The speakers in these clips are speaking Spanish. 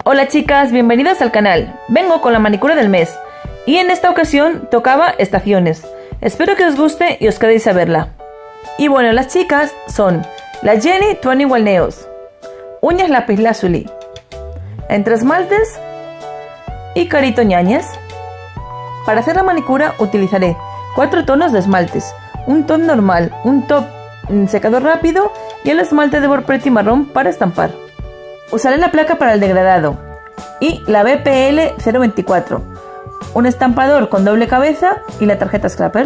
Hola chicas, bienvenidas al canal. Vengo con la manicura del mes y en esta ocasión tocaba estaciones. Espero que os guste y os quedéis a verla. Y bueno, las chicas son la Jenny 21 Nails, uñas lapislázuli, entre esmaltes y carito ñañez. Para hacer la manicura utilizaré 4 tonos de esmaltes, un tono normal, un top secador rápido y el esmalte de Board Pretty marrón para estampar. Usaré la placa para el degradado y la BPL 024, un estampador con doble cabeza y la tarjeta Scrapper.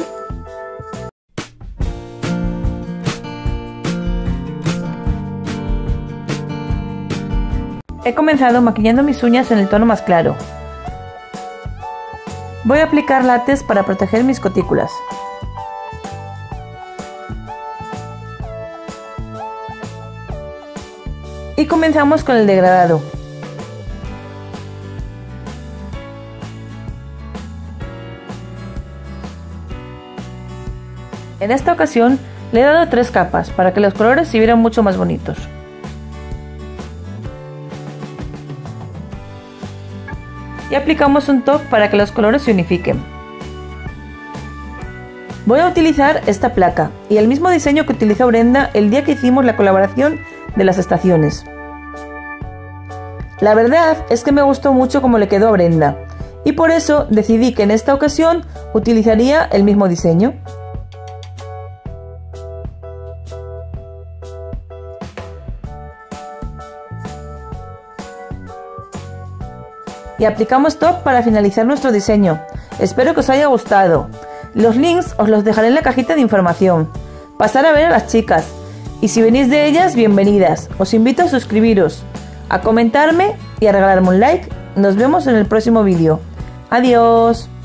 He comenzado maquillando mis uñas en el tono más claro. Voy a aplicar látex para proteger mis cutículas. Y comenzamos con el degradado. En esta ocasión le he dado 3 capas para que los colores se vieran mucho más bonitos. Y aplicamos un top para que los colores se unifiquen. Voy a utilizar esta placa y el mismo diseño que utilizó Brenda el día que hicimos la colaboración de las estaciones. La verdad es que me gustó mucho cómo le quedó a Brenda y por eso decidí que en esta ocasión utilizaría el mismo diseño. Y aplicamos top para finalizar nuestro diseño. Espero que os haya gustado. Los links os los dejaré en la cajita de información. Pasar a ver a las chicas. Y si venís de ellas, bienvenidas. Os invito a suscribiros, a comentarme y a regalarme un like. Nos vemos en el próximo vídeo. Adiós.